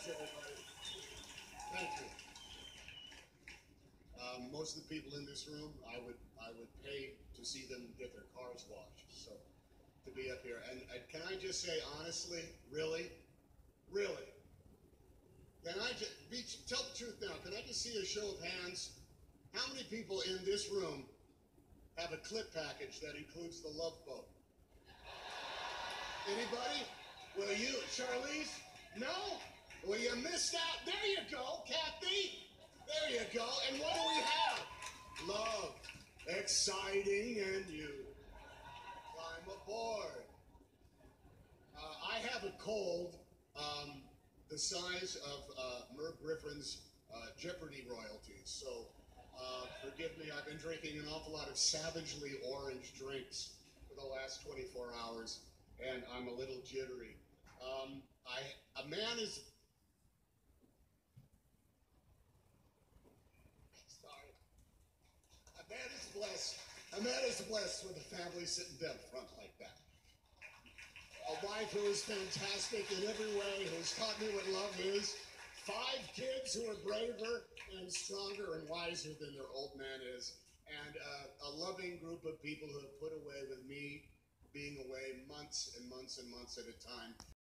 much, everybody. Thank you. Most of the people in this room, I would pay to see them get their cars washed. So to be up here, and can I just say honestly, really, can I just tell the truth now? Can I just see a show of hands? How many people in this room have a clip package that includes the Love Boat? Anybody? Well, you, Charlize? No? Well, you missed out. There you go, Kathy. There you go. And what do we have? Love, exciting, and you. Climb aboard. I have a cold the size of Merv Griffin's Jeopardy royalties. So forgive me, I've been drinking an awful lot of savagely orange drinks for the last 24 hours, and I'm a little jittery. A man is... Sorry. A man is blessed with a family sitting down front like that. A wife who is fantastic in every way, who's taught me what love is. 5 kids who are braver and stronger and wiser than their old man is. And a loving group of people who have put away with me being away months and months and months at a time.